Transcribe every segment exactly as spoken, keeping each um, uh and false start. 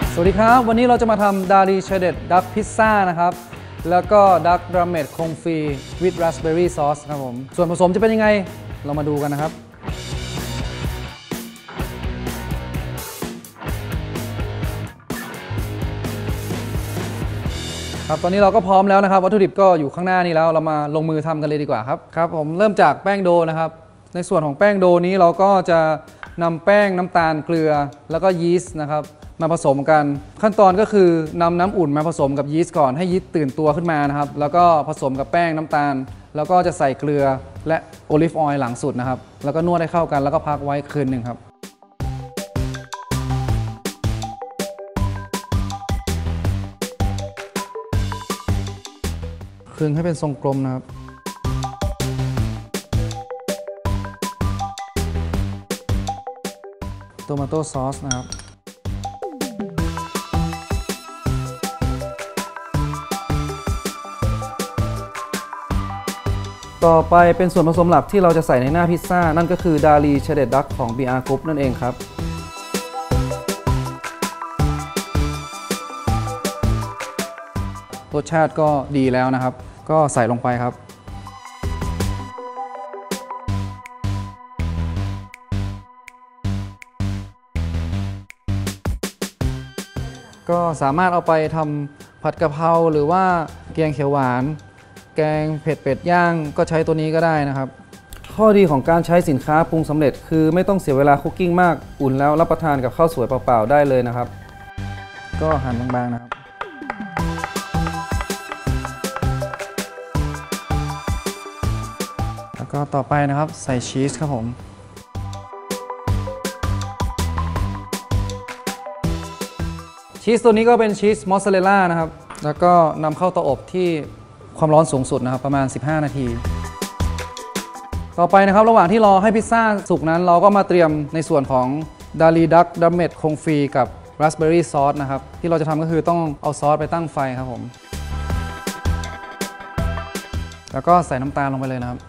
สวัสดีครับวันนี้เราจะมาทำดาลีเชเดดดักพิซซ่านะครับแล้วก็ดักดรัมเมดคงฟรีวิดราสเบอร์รี่ซอสครับผมส่วนผสมจะเป็นยังไงเรามาดูกันนะครับครับตอนนี้เราก็พร้อมแล้วนะครับวัตถุดิบก็อยู่ข้างหน้านี้แล้วเรามาลงมือทำกันเลยดีกว่าครับครับผมเริ่มจากแป้งโดนะครับในส่วนของแป้งโดนี้เราก็จะนำแป้งน้ำตาลเกลือแล้วก็ยีสต์นะครับมาผสมกันขั้นตอนก็คือนำน้ำอุ่นมาผสมกับยีสต์ก่อนให้ยีสต์ตื่นตัวขึ้นมานะครับแล้วก็ผสมกับแป้งน้ำตาลแล้วก็จะใส่เกลือและโอลิฟออยล์หลังสุดนะครับแล้วก็นวดให้เข้ากันแล้วก็พักไว้คืนหนึ่งครับคลึงให้เป็นทรงกลมนะครับโตมาโต้ซอสนะครับต่อไปเป็นส่วนผสมหลักที่เราจะใส่ในหน้าพิซซ่านั่นก็คือดาลีเชเดดดักของ บี อาร์ Group นั่นเองครับรสชาติก็ดีแล้วนะครับก็ใส่ลงไปครับก็สามารถเอาไปทำผัดกะเพราหรือว่าแกงเขียวหวานแกงเผ็ดเป็ดย่างก็ใช้ตัวนี้ก็ได้นะครับข้อดีของการใช้สินค้าปรุงสำเร็จคือไม่ต้องเสียเวลาคุกกิ้งมากอุ่นแล้วรับประทานกับข้าวสวยเปล่าๆได้เลยนะครับก็หั่นบางๆนะครับแล้วก็ต่อไปนะครับใส่ชีสครับผมชีสตัวนี้ก็เป็นชีสมอสซาเรลล่านะครับแล้วก็นำเข้าเตาอบที่ความร้อนสูงสุดนะครับประมาณสิบห้านาทีต่อไปนะครับระหว่างที่รอให้พิซซ่าสุกนั้นเราก็มาเตรียมในส่วนของดาลีดักดัมเมดคงฟรีกับราสเบอร์รี่ซอสนะครับที่เราจะทำก็คือต้องเอาซอสไปตั้งไฟครับผมแล้วก็ใส่น้ำตาลลงไปเลยนะครับ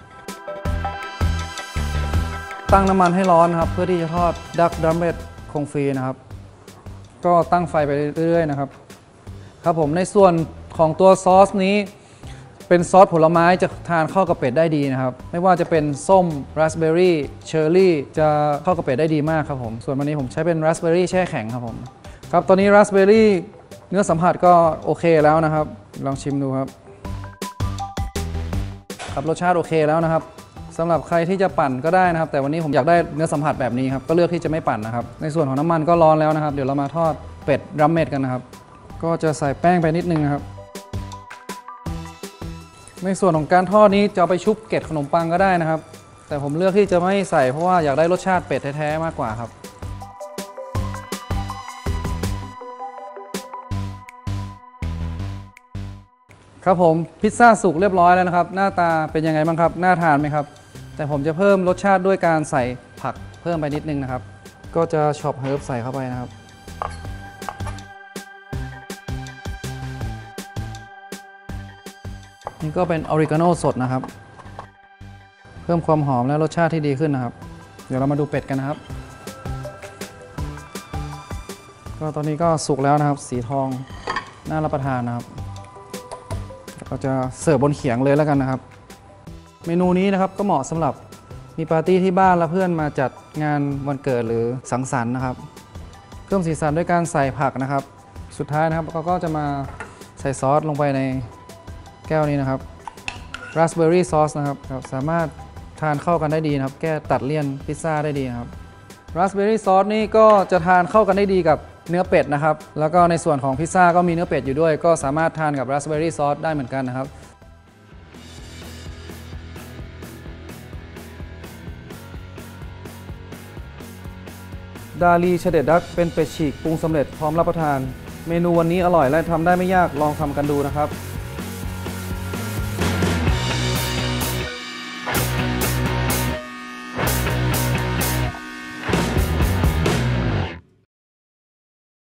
ตั้งน้ำมันให้ร้อนนะครับเพื่อที่จะทอดดักดัมเมดคงฟรีนะครับก็ตั้งไฟไปเรื่อยๆนะครับครับผมในส่วนของตัวซอสนี้เป็นซอสผลไม้จะทานเข้ากับเป็ดได้ดีนะครับไม่ว่าจะเป็นส้มราสเบอร์รี่เชอร์รี่จะเข้ากับเป็ดได้ดีมากครับผมส่วนวันนี้ผมใช้เป็นราสเบอร์รี่แช่แข็งครับผมครับตอนนี้ราสเบอร์รี่เนื้อสัมผัสก็โอเคแล้วนะครับลองชิมดูครับครับรสชาติโอเคแล้วนะครับสำหรับใครที่จะปั่นก็ได้นะครับแต่วันนี้ผมอยากได้เนื้อสัมผัสแบบนี้ครับก็เลือกที่จะไม่ปั่นนะครับในส่วนของน้ำมันก็ร้อนแล้วนะครับเดี๋ยวเรามาทอดเป็ดรัมเมดกันนะครับก็จะใส่แป้งไปนิดนึงนะครับในส่วนของการทอดนี้จะเอาไปชุบเกล็ดขนมปังก็ได้นะครับแต่ผมเลือกที่จะไม่ใส่เพราะว่าอยากได้รสชาติเป็ดแท้ๆมากกว่าครับครับผมพิซซ่าสุกเรียบร้อยแล้วนะครับหน้าตาเป็นยังไงบ้างครับน่าทานไหมครับแต่ผมจะเพิ่มรสชาติด้วยการใส่ผักเพิ่มไปนิดนึงนะครับก็จะช็อปเฮิร์บใส่เข้าไปนะครับนี่ก็เป็นออริกาโนสดนะครับเพิ่มความหอมและรสชาติที่ดีขึ้นนะครับเดี๋ยวเรามาดูเป็ดกันนะครับก็ตอนนี้ก็สุกแล้วนะครับสีทองน่ารับประทานนะครับเราจะเสิร์ฟบนเขียงเลยแล้วกันนะครับเมนูนี้นะครับก็เหมาะสำหรับมีปาร์ตี้ที่บ้านและเพื่อนมาจัดงานวันเกิดหรือสังสรรค์นะครับเพิ่มสีสันด้วยการใส่ผักนะครับสุดท้ายนะครับเราก็จะมาใส่ซอสลงไปในแก้วนี้นะครับราสเบอร์รี่ซอสนะครับสามารถทานเข้ากันได้ดีนะครับแก้ตัดเลี่ยนพิซซ่าได้ดีนะครับราสเบอร์รี่ซอสนี่ก็จะทานเข้ากันได้ดีกับเนื้อเป็ดนะครับแล้วก็ในส่วนของพิซซ่าก็มีเนื้อเป็ดอยู่ด้วยก็สามารถทานกับราสเบอร์รี่ซอสได้เหมือนกันนะครับดาลีเชเดดดักเป็นเป็ดฉีกปรุงสำเร็จพร้อมรับประทานเมนูวันนี้อร่อยและทำได้ไม่ยากลองทำกันดูนะครับ